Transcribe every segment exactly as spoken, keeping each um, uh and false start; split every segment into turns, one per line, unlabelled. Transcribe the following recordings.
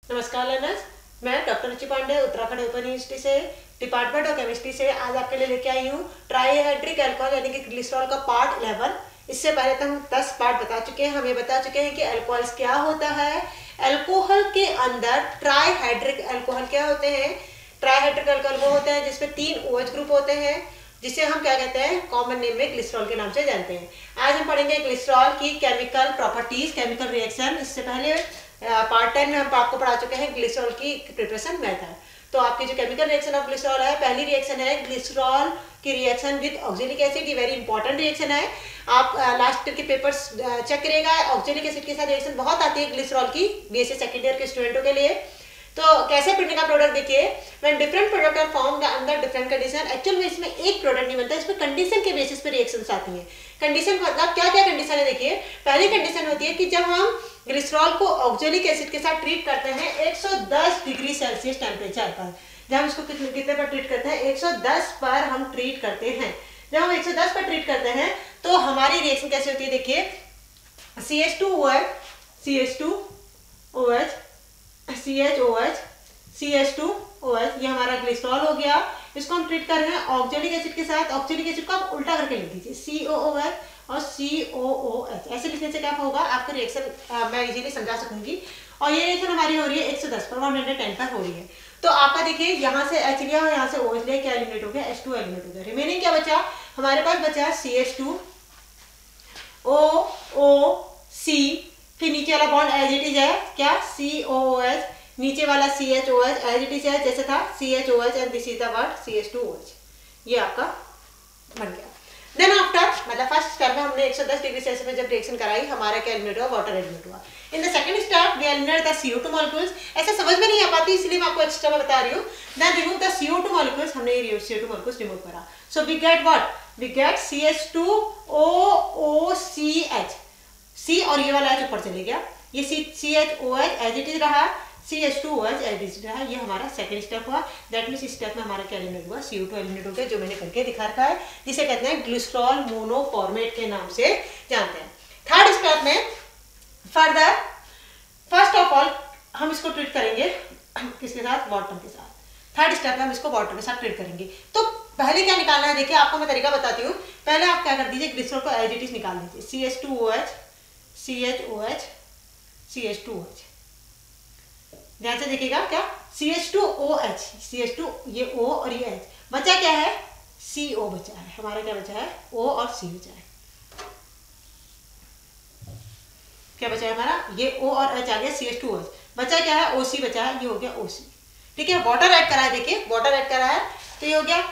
नमस्कार लर्नर्स, मैं doctor Ruchi Pande Uttarakhand open university से डिपार्टमेंट ऑफ केमिस्ट्री से आज आपके लिए लेके आई हूँ ट्राईहाइड्रिक अल्कोहल यानी कि ग्लिसरॉल का पार्ट इलेवन। इससे पहले तो हम दस पार्ट बता चुके हैं, हमें बता चुके हैं कि अल्कोहल्स क्या होता है। अल्कोहल के अंदर ट्राईहाइड्रिक अल्कोहल क्या होते हैं। ट्राईहाइड्रिक अल्कोहल वो होते हैं जिसमें तीन ओएच ग्रुप होते हैं, जिसे हम क्या कहते हैं, कॉमन नेम में ग्लिसरॉल के नाम से जानते हैं। आज हम पढ़ेंगे ग्लिसरॉल की केमिकल प्रॉपर्टीज, केमिकल रिएक्शन। इससे पहले पार्ट टेन में हम आपको पढ़ा चुके हैं ग्लिसरॉल की प्रिपरेशन मेथड। तो आपकी जो केमिकल रिएक्शन ऑफ ग्लिसरॉल है, पहली रिएक्शन है ग्लिसरॉल की रिएक्शन विद ऑक्जेलिक एसिड। ये वेरी इंपॉर्टेंट रिएक्शन है। आप लास्ट के पेपर्स चेक करिएगा, ऑक्जेलिक एसिड के साथ रिएक्शन बहुत आती है ग्लिसरॉल की बीएससी सेकेंड ईयर के स्टूडेंटों के लिए। तो कैसे प्रिंटिंग का प्रोडक्ट देखिए, when different product are formed under different condition. Actual में इसमें एक प्रोडक्ट नहीं बनता, इसमें कंडीशन के बेसिस पे रिएक्शंस आती हैं। कंडीशन मतलब क्या क्या कंडीशन है देखिए। पहली कंडीशन होती है कि जब हम ग्लिसरॉल को ऑक्जेलिक एसिड के साथ ट्रीट करते हैं एक सौ दस डिग्री सेल्सियस टेम्परेचर पर। जब हम इसको कितने कितने पर ट्रीट करते हैं, एक सौ दस पर हम ट्रीट करते हैं। जब हम एक सौ दस पर ट्रीट करते हैं तो हमारी रिएक्शन कैसे होती है देखिए। C H two O H, C H two O H, C H O H, C H two O H, ये हमारा ग्लिसरॉल हो गया। इसको हम ट्रीट कर रहे हैं ऑक्जेलिक एसिड के साथ। ऑक्जेलिक एसिड को आप उल्टा करके लिख दीजिए, सी ओ ओ एच और सी ओ ओ एच। ऐसे लिखने से क्या होगा, आपको रिएक्शन मैं इजीली समझा सकूंगी। और ये रिएक्शन हमारी हो रही है एक सौ दस पर, एक सौ दस पर हो रही है। तो आपका देखिए यहाँ से एच लिया और यहाँ से ओ एच लिया, क्या एलिमिनेट हो गया, एच टू एलिमिनेट हो गया। रिमेनिंग क्या बचा हमारे पास, बचा सी एच टू ओ ओ सी, फिर नीचे वाला बॉन्ड एज इट इज है क्या, सी ओ ओ एच, नीचे वाला C H O H as it is है जैसे था C H O H and this is the word C H two O H. ये आपका बन गया। देन आफ्टर मतलब फर्स्ट स्टेप में हमने एक सौ दस डिग्री सेल्सियस में जब रिएक्शन कराई, हमारा क्या एलिमिनेट हुआ, वाटर एलिमिनेट हुआ। In the second step we eliminate the C O two molecules. ऐसा समझ में नहीं आ पाती इसलिए मैं आपको एक्स्ट्रा में बता रही हूँ। Then remove the C O two molecules, हमने ये C O two molecules remove करा। So we get what, we get C H two O O C H. C और ये वाला एच ऊपर चले गया, ये C C H O H as it is रहा, C H two O H as it is रहा। ये हमारा सेकंड स्टेप हुआ। दैट मींस इस स्टेप में हमारा क्या एलिमिनेट हुआ, सी ओ टू एलिमिनेट हो गया, जो मैंने करके दिखा रखा है, जिसे कहते हैं ग्लिसरॉल मोनोफॉर्मेट के नाम से जानते हैं। थर्ड स्टेप में फर्दर फर्स्ट ऑफ ऑल हम इसको ट्रीट करेंगे किसके साथ, वाटर के साथ। थर्ड स्टेप में हम इसको वाटर के साथ ट्रीट करेंगे। तो पहले क्या निकालना है देखिए, आपको मैं तरीका बताती हूँ। पहले आप क्या कर दीजिए, ग्लिसरॉल को एज इट इज निकाल दीजिए, C H two O H, C H O H, C H two O H. ध्यान से देखिएगा, क्या C H two O H, C H two, ये O और ये H, बचा क्या है, C O बचा है हमारा। क्या बचा है, O और C बचा है। क्या बचा है हमारा, ये O और H आ गया, C H two O H. बचा क्या है, O C बचा है, ये हो गया O C। ठीक है, वाटर ऐड करा है, देखिए वाटर ऐड करा है तो ये हो गया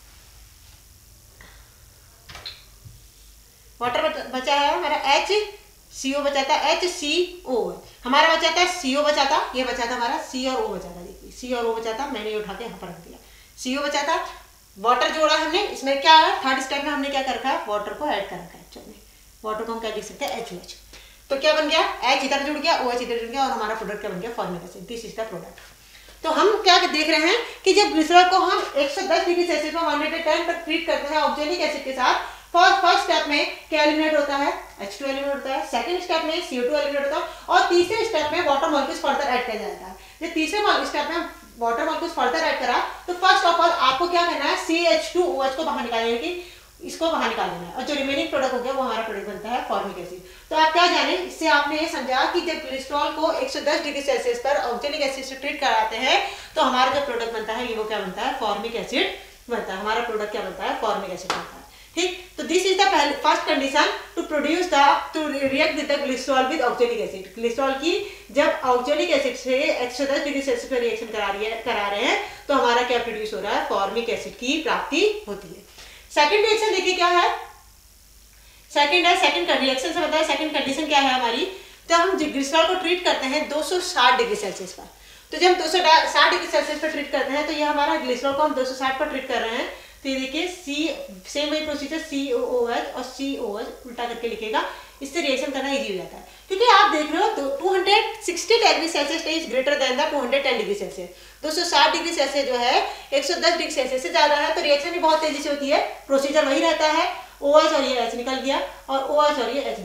वाटर बचा है हमारा H, सी ओ बचा था, एच सी ओ हमारा बचा था, सी ओ बचा था, ये बचा था हमारा सी और ओ बचा था। देखिए सी और ओ बचा था, मैंने ये उठा के यहाँ पर रख दिया, सी ओ बचा था। वाटर जोड़ा हमने, इसमें क्या है, थर्ड स्टेप में हमने क्या कर रखा है, वाटर को ऐड कर रखा है। एक्चुअली वाटर को हम क्या लिख सकते हैं, एच ओ एच। तो क्या बन गया, एच इधर जुड़ गया, ओ एच इधर जुड़ गया, और हमारा प्रोडक्ट क्या बन गया, formic acid. This is the product. तो हम क्या देख रहे हैं कि जब ग्लिसरॉल को हम एक सौ दस डिग्री सेल्सियस में एक सौ दस पर ट्रीट करते हैं ऑक्जेलिक एसिड के साथ, फर्स्ट फर्स्ट स्टेप में क्या एलिमिनेट होता है, एच टू एलिमिनेट होता है। सेकंड स्टेप में सी ओ टू एलिमिनेट होता है, और तीसरे स्टेप में वाटर मॉलिक्यूल्स फर्दर ऐड किया जाता है। जब तीसरे स्टेप में वाटर मॉलिक्यूल्स फर्दर ऐड करा तो फर्स्ट ऑफ ऑल आपको क्या करना है, C H two O H को बाहर निकालने की, इसको बाहर निकाल देना है, और जो रिमेनिंग प्रोडक्ट हो गया वो हमारा प्रोडक्ट बनता है फॉर्मिक एसिड। तो आप क्या जाने, इससे आपने ये समझा कि जब ग्लिसरॉल को एक सौ दस डिग्री सेल्सियस पर ऑक्जेलिक एसिड से ट्रीट कराते हैं तो हमारा जो प्रोडक्ट बनता है ये वो क्या बनता है, फॉर्मिक एसिड बनता है। हमारा प्रोडक्ट क्या बनता है, फॉर्मिक एसिड बनता है। ठीक, तो this is the first condition to produce the to react with the glycerol with oxalic acid. Glycerol की जब ऑक्जेलिक एसिड से एक सौ दस डिग्री सेल्सियस पर रिएक्शन करा रही है करा रहे हैं तो हमारा क्या प्रोड्यूस हो रहा है, फॉर्मिक एसिड की प्राप्ति होती है। सेकंड रिएक्शन देखिए क्या है, सेकंड है, सेकंड रिएक्शन से बताया सेकंड कंडीशन क्या है हमारी। जब हम ग्लिसरॉल को ट्रीट करते हैं दो सौ साठ डिग्री सेल्सियस पर, तो जब हम दो सौ साठ डिग्री सेल्सियस पर ट्रीट करते हैं तो ये हमारा ग्लिसरॉल को हम दो सौ साठ पर ट्रीट कर रहे हैं। तो ये देखिए सी सेम वही procedure, C O O H और सी ओ एच उल्टा करके लिखेगा, इससे रिएक्शन करना इजी हो जाता है। क्योंकि आप देख रहे हो two sixty degree Celsius is greater than the two hundred ten degree Celsius. दो सौ साठ डिग्री सेल्सियस जो है एक सौ दस डिग्री सेल्सियस से ज्यादा है, तो रिएक्शन भी बहुत तेजी से होती है। प्रोसीजर वही रहता है, ओ एच और ये एच निकल गया और ओ एच और ये एच निकल गया।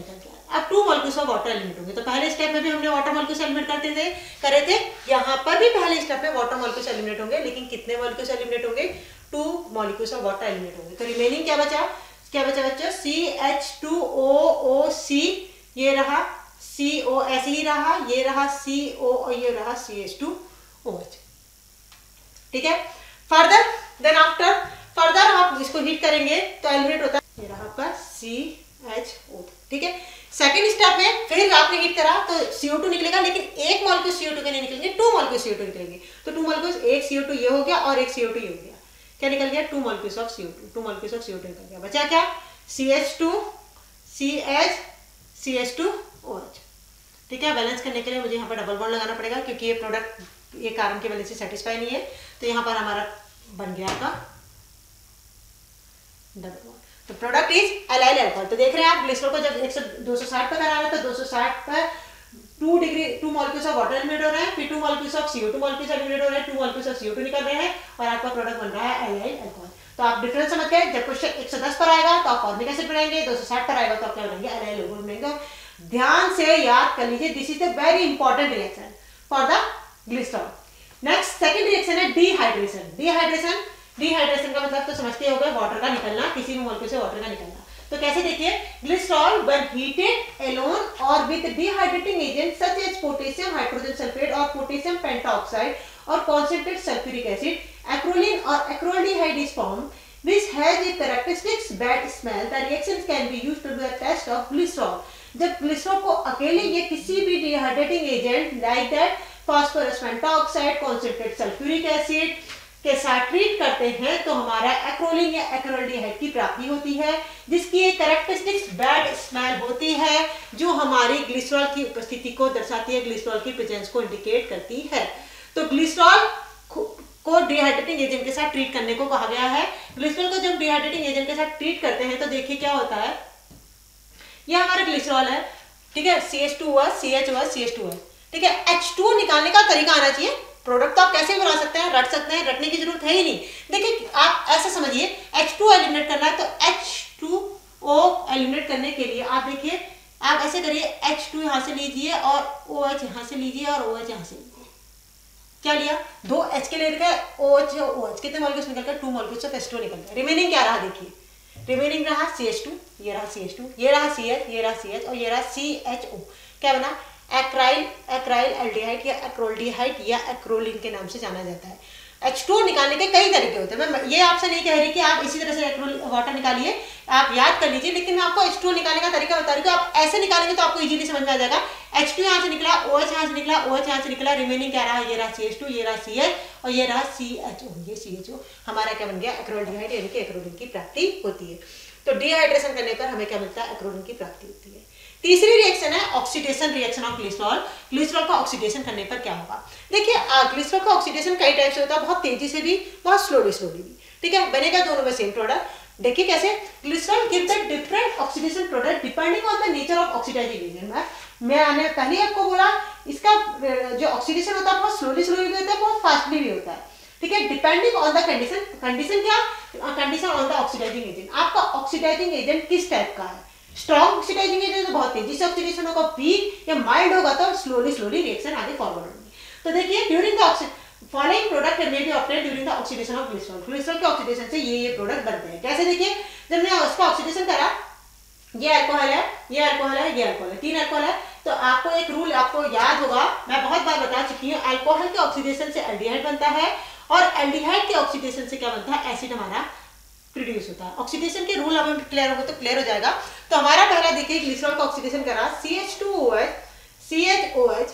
अब two molecules of water eliminate होंगे। तो पहले स्टेप में भी हमने वाटर मॉलिक्यूल्स एलिमिनेट करते थे करे थे, यहाँ पर भी पहले स्टेप में वाटर मॉलिक्यूल्स एलिमिनेट होंगे, लेकिन कितने मॉलिक्यूल्स एलिमिनेट होंगे? Two molecules of water eliminate होंगे। तो रिमेनिंग क्या बचा? क्या बचा बच्चों? सी एच टू ओ ओ सी, ये रहा सी ओ ऐसे ही रहा, ये रहा सी ओ और ये रहा C H two O H. ठीक है, फर्दर देन आफ्टर फर्दर आप इसको हीट करेंगे तो एलिमिनेट होता है, ये रहा आपका सी एच ओ। ठीक है, सेकेंड स्टेप में फिर आपने हीट करा तो सी ओ टू निकलेगा, लेकिन एक मॉलिक्यूल सी ओ टू के नहीं निकलेंगे, two molecule C O two निकलेंगे। तो टू मॉलिक्यूल्स, एक सी ओ टू ये हो गया और एक सी ओ टू ये हो गया। क्या निकल गया? Two molecules of C O two, two molecules of C O two निकल गया। बचा क्या? C H two C H C H two O H. ठीक है, बैलेंस करने के लिए मुझे यहाँ पर डबल बॉन्ड लगाना पड़ेगा, क्योंकि ये प्रोडक्ट ये कार्बन की वैलेंस से सेटिस्फाई नहीं है। तो यहाँ पर हमारा बन गया आपका डबल बॉन्ड। तो प्रोडक्ट इज एलाइल अल्कोहल। तो देख रहे हैं आप, ग्लिसरॉल को जब एक सौ दो सौ साठ पर करा रहा है तो दो सौ साठ पर two degree two molecules of water eliminate हो रहे हैं, फिर two molecules of C O two molecules eliminate हो रहे हैं, two molecules of C O two निकल रहे हैं और आपका प्रोडक्ट बन रहा है एलाइल अल्कोहल। तो आप डिफरेंस समझ गए। जब क्वेश्चन एक सौ दस पर आएगा तो आप फॉर्मिक एसिड बनाएंगे, दो सौ साठ पर आएगा तो आप क्या बनाएंगे? एलाइल अल्कोहल बनाएंगे। ध्यान से याद कर लीजिए, this is the very important reaction for the glycerol. Next second reaction है डिहाइड्रेशन। डिहाइड्रेशन डिहाइड्रेशन का मतलब तो समझते हो गए, वाटर का निकलना, किसी भी मॉलिक्यूल से वाटर का निकलना। तो कैसे देखिए, ग्लिसरॉल व्हेन हीटेड एलोन और with dehydrating agent such as potassium hydrogen sulphate और पोटेशियम पेंटाऑक्साइड और concentrated sulfuric acid, acrolein or acroldehyde is formed, which has a characteristic bad smell. The reaction can be used to do a test of glycerol. जब glycerol को अकेले ये किसी भी dehydrating agent like that phosphorus pentoxide, concentrated sulphuric acid के साथ treat करते हैं तो हमारा एक्रोलिन या एक्रोल्डिहाइड की प्राप्ति होती है, जिसकी एक कैरेक्टरिस्टिक्स बैड स्मेल होती है, जो हमारी ग्लिसरॉल की उपस्थिति को दर्शाती है, ग्लिसरॉल की प्रेजेंस को इंडिकेट करती है। तो ग्लिसरॉल को डिहाइड्रेटिंग एजेंट के साथ ट्रीट करने को कहा गया है। ग्लिसरॉल को जब डिहाइड्रेटिंग एजेंट के साथ ट्रीट करते हैं तो देखिए क्या होता है, यह हमारा ग्लिसरॉल है, ठीक है, सी एच टू हुआ, सी एच हुआ, सी एच टू है, ठीक है। एच टू निकालने का तरीका आना चाहिए। प्रोडक्ट तो आप कैसे बना सकते हैं, रट सकते हैं, रटने की जरूरत है ही नहीं। देखिए आप ऐसे समझिए, एच टू एलिमिनेट करना है तो एच टू ओ एलिमिनेट करने के लिए आप देखिए, आप ऐसे करिए, एच टू यहाँ से लीजिए और OH यहाँ से लीजिए और OH यहाँ से लीजिए। क्या लिया? दो H के ले गए, OH और OH, कितने मॉलिक्यूल्स निकल गए? Two molecules of H two निकल गए। रिमेनिंग क्या रहा देखिए, रिमेनिंग रहा सी एच टू, ये रहा सी एच टू, ये रहा सी एच, ये रहा सी एच और ये रहा सी एच ओ। क्या बना? एक्राइल एक्राइल एल्डिहाइड या एक्रोल्डिहाइड या एक्रोलिन के नाम से जाना जाता है। एच टू निकालने के कई तरीके होते हैं। मैं ये आपसे नहीं कह रही कि आप इसी तरह से एक्रोल वाटर निकालिए, आप याद कर लीजिए, लेकिन मैं आपको एच टू निकालने का तरीका बता रही हूँ। आप ऐसे निकालेंगे तो आपको इजीली समझ में आ जाएगा। एच टू यहाँ से निकला, OH यहाँ से निकला, OH यहाँ से निकला, रिमेनिंग क्या रहा? ये रहा सी एच टू, ये रहा सी एच और ये रहा सी एच ओ। ये सी एच ओ हमारा क्या बन गया? एक्रोल्डिहाइड, यानी कि एक्रोलिन की प्राप्ति होती है। तो डिहाइड्रेशन करने पर हमें क्या मिलता है? एक्रोलिन की प्राप्ति होती है। तीसरी रिएक्शन है oxidation reaction of glycerol. Glycerol का ऑक्सीडेशन करने पर क्या होगा? देखिए ग्लिसरॉल का ऑक्सीडेशन कई टाइप से होता है, बहुत तेजी से भी, बहुत स्लोली स्लोली भी, ठीक है। बनेगा दोनों में सेम प्रोडक्ट। देखिए कैसे, glycerol give the different oxidation product depending on the nature of oxidising agent. मैंने पहले आपको बोला, इसका जो ऑक्सीडेशन होता है बहुत स्लोली स्लोली भी होता है, बहुत फास्टली भी होता है, ठीक है, depending on the condition. Condition क्या? Condition on the oxidising agent. आपका ऑक्सीडाइजिंग एजेंट किस टाइप का है? स्ट्रॉन्ग ऑक्सीडाइजिंग एजेंट तो बहुत तेजी से ऑक्सीडेशन होगा, वीक या माइल्ड होगा तो स्लोली स्लोली रिएक्शन आगे फॉरवर्ड होगी। तो देखिए, during the following product may be obtained during the oxidation of glycerol. Glycerol के ऑक्सीडेशन से ये ये प्रोडक्ट बनते हैं। कैसे? देखिए, जब मैं उसका ऑक्सीडेशन करा, ये अल्कोहल है, ये अल्कोहल है, ये अल्कोहल है, तीन अल्कोहल है, तो आपको एक रूल आपको याद होगा, मैं बहुत बार बता चुकी हूँ, अल्कोहल के ऑक्सीडेशन से एल्डिहाइड बनता है और एल्डिहाइड के ऑक्सीडेशन से क्या बनता है? एसिड हमारा प्रोड्यूस होता है। ऑक्सीडेशन के रूल अब क्लियर होगा तो क्लियर हो जाएगा। तो हमारा पहला देखिए, ग्लिसरॉल का ऑक्सीडेशन करा, C H two O H, C H O H,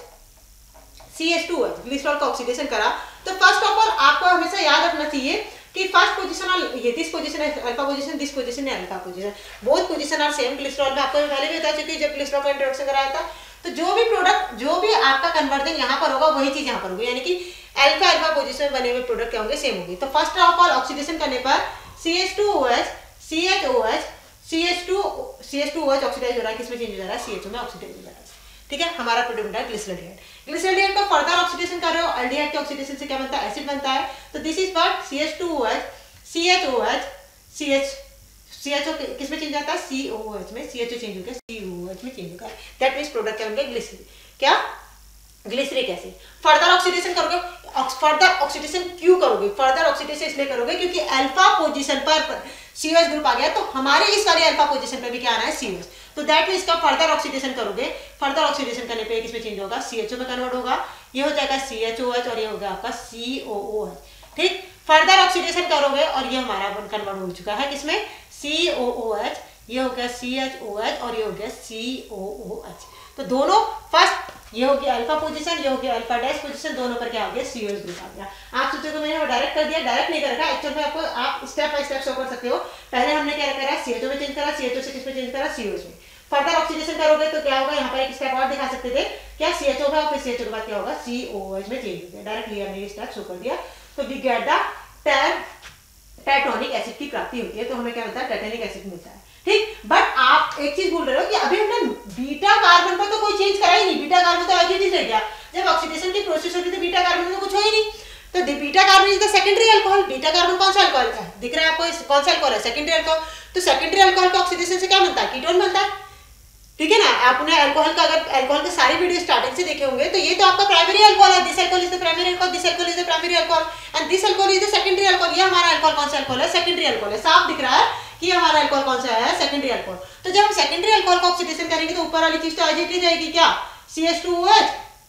C H two O H, glycerol का ऑक्सीडेशन करा। तो फर्स्ट ऑफ ऑल आपको हमेशा याद रखना चाहिए कि फर्स्ट पोजीशन और ये दिस पोजीशन है अल्फा पोजीशन, दिस पोजीशन है alpha position, both position are same. Glycerol में आपको पहले भी बता चुकी जब ग्लिसरॉल का इंट्रोडक्शन कराया था। तो जो भी प्रोडक्ट, जो भी आपका कन्वर्जन यहाँ पर होगा वही चीज यहाँ पर होगी, यानी कि अल्फा अल्फा पोजीशन बने हुए प्रोडक्ट क्या होंगे? सेम होंगे। तो फर्स्ट ऑफ ऑल ऑक्सीडेशन करने पर C H two O H, C H O H, C H two C H two O H oxidise हो रहा है, किसमें चेंज हो जा रहा है? सी एच ओ में ऑक्सीडाइज हो जा रहा है, ठीक है। हमारा प्रोडक्ट बनता है ग्लिसरॉल्डिहाइड। ग्लिसरॉल्डिहाइड का फर्दर ऑक्सीडेशन कर रहे हो, एल्डिहाइड के ऑक्सीडेशन से क्या बनता है? एसिड बनता है। तो this is what C H two O H, C H O H, C H C H O किस में चेंज आता है, सी ओ ओ एच में, सी एच ओ चेंज हो गया सी ओ ओ एच में चेंज हो गया, दैट मीन्स प्रोडक्ट क्या बन गया, ग्लिसरीन। क्या, ग्लिसरिक एसिड। फर्दर ऑक्सीडेशन करोगे, फर्दर ऑक्सीडेशन क्यों करोगे, फर्दर ऑक्सीडेशन इसलिए करोगे क्योंकि अल्फा पोजीशन पर सी ओ एच ग्रुप आ गया, तो हमारे इस वाले अल्फा पोजीशन पे भी क्या आना है, सी ओ एच। तो दैट मीन्स का फर्दर ऑक्सीडेशन करोगे, फर्दर ऑक्सीडेशन करने पे किसमें चेंज होगा, सी एच ओ में कन्वर्ट होगा, ये हो जाएगा सी एच ओ एच और ये हो गया आपका सी ओ ओ एच। ठीक, फर्दर ऑक्सीडेशन करोगे और ये हमारा कन्वर्ट हो चुका है किसमें, सी ओ ओ एच, ये हो गया सी एच ओ एच और ये हो गया सी ओ ओ एच। तो दोनों फर्स्ट ये हो गया अल्फा पोजीशन, ये हो गया अल्फा डैश पोजीशन, दोनों पर क्या हो गया, सी ओ एच ग्रुप आ गया। आप सोचोगे मैंने डायरेक्ट कर दिया, डायरेक्ट नहीं कर रखा, एक्चुअल में आपको आप स्टेप बाय स्टेप शो कर सकते हो। पहले हमने क्या करा, सी एच ओ में चेंज करा, सी एच ओ से किस में चेंज करा, सी ओ एच में। फर्दर ऑक्सीडेशन करोगे तो क्या होगा, यहाँ पर एक स्टेप और दिखा सकते थे, क्या सी एच ओ में और फिर सी एच ओ के बाद क्या होगा, सी ओ एच में चेंज हो गया, डायरेक्टली हमने ये स्टेप शो कर दिया। तो we get the tartronic acid की प्राप्ति होती है, तो हमें क्या मिलता है, टाइटोनिक एसिड मिलता है। ठीक, बट आप एक चीज भूल रहे हो कि अभी हमने बीटा कार्बन पर तो कोई चेंज करा ही नहीं, बीटा कार्बन तो एज इट इज रह गया। जब ऑक्सीडेशन की प्रोसेस होती है तो बीटा कार्बन में कुछ हो ही नहीं, तो beta carbon is the secondary alcohol. Beta carbon कौन सा अल्कोहल है, दिख रहा है आपको, कौन सा अल्कोहल है, सेकेंडरी अल्कोहल। तो सेकेंडरी अल्कोहल का ऑक्सीडेशन से क्या मिलता है, कीटोन मिलता है। ठीक है ना, आपने अल्कोहल का अगर अल्कोहल के सारी वीडियो स्टार्टिंग से देखे होंगे तो ये तो आपका प्राइमरी अल्कोहल है, this alcohol is the primary alcohol, this alcohol is the primary alcohol and this alcohol is the secondary alcohol. ये हमारा अल्कोहल कौन सा अल्कोहल है, सेकेंडरी अल्कोहल है, साफ दिख रहा है कि हमारा अल्कोहल कौन सा है, सेकेंडरी अल्कोहल। तो जब हम सेकेंडरी अल्कोहल का ऑक्सीडेशन करेंगे तो ऊपर वाली चीज तो एज रहेगी, क्या, C H two O H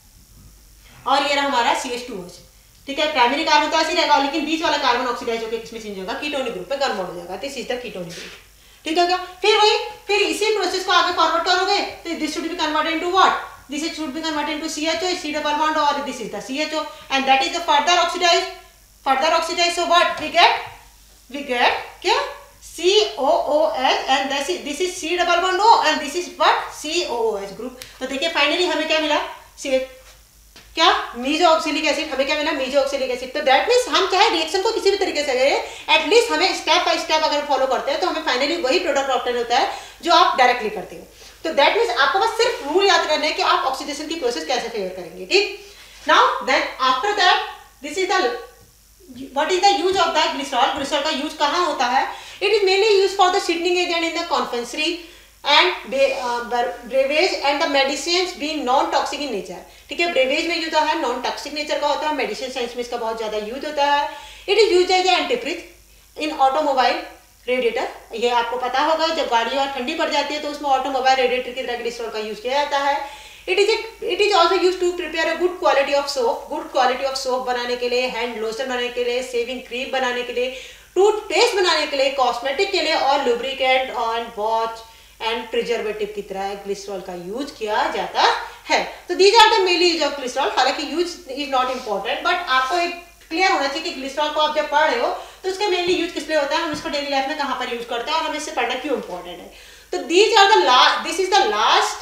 और ये रहा हमारा C H two O H. ठीक है, प्राइमरी कार्बन तो ऐसे रहेगा, लेकिन बीच वाला कार्बन ऑक्सीडाइज होकर किसमें चेंज होगा, कीटोनिक ग्रुप में कन्वर्ट हो जाएगा, this is the ketonic group. ठीक है क्या, फिर वही फिर इसी प्रोसेस को आगे फॉरवर्ड करोगे तो this should be converted into what, this should be converted into C H O, C double bond और this is the C H O and that is the further oxidise, further oxidise. So what we get, we get क्या, C O O H and this is this is C double bond O and this is what C O O H group। तो देखिए finally हमें क्या मिला, C क्या, meso ऑक्सिलिक acid, हमें क्या मिला, मीजो ऑक्सिलिक एसिड। तो दैट मींस हम चाहे रिएक्शन को किसी भी तरीके से करें, एटलीस्ट हमें स्टेप बाय स्टेप अगर फॉलो करते हैं तो हमें फाइनली वही प्रोडक्ट ऑब्टेन होता है जो आप डायरेक्टली करते हो। तो दैट मींस आपको बस सिर्फ रूल याद करना है कि आप ऑक्सीडेशन की प्रोसेस कैसे फेवर करेंगे। ठीक, now then after that this is the what is the use of the glycerol. Glycerol का यूज कहाँ होता है, it is mainly use for the sweetening agent in the confectionery and beverage and the medicine being non toxic in nature. ठीक है, ब्रेवेज में use होता है, non toxic nature का होता है, मेडिसिन साइंस में इसका बहुत ज्यादा यूज होता है। It is use as antifreeze in automobile radiator. ये आपको पता होगा, जब गाड़ी और ठंडी पड़ जाती है तो उसमें ऑटोमोबाइल रेडिएटर की तरह ग्लिसरॉल का यूज किया जाता है। It is it is also use to prepare a good quality of soap, good quality of soap बनाने के लिए, हैंड लोशन बनाने के लिए, शेविंग क्रीम बनाने के लिए, टूथपेस्ट बनाने के लिए, कॉस्मेटिक के लिए और lubricant and watch and preservative की तरह ग्लिसरॉल का यूज किया जाता है। तो these are the mainly use of glycerol. हालांकि use is not important, but आपको एक क्लियर होना चाहिए कि ग्लिसरॉल को आप जब पढ़ रहे हो तो उसका मेनली यूज किस लिए होता है, हम इसको डेली लाइफ में कहाँ पर यूज करते हैं और हमें इससे पढ़ना क्यों इंपॉर्टेंट है। तो these are the last this is the last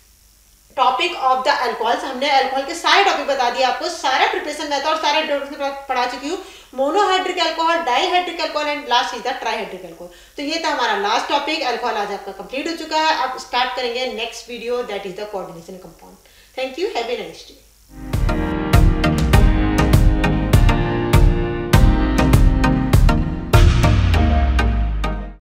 topic of the alcohols. हमने अल्कोहल के सारे टॉपिक बता दिए आपको, सारे प्रिपरेशन मेथड और सारे पढ़ा चुकी हूँ, monohydric alcohol, dihydric alcohol and last is the trihydric alcohol. तो ये था हमारा लास्ट टॉपिक, अल्कोहल आज आपका कंप्लीट हो चुका है। अब स्टार्ट करेंगे next video, that is the coordination compound. Thank you, have a nice day.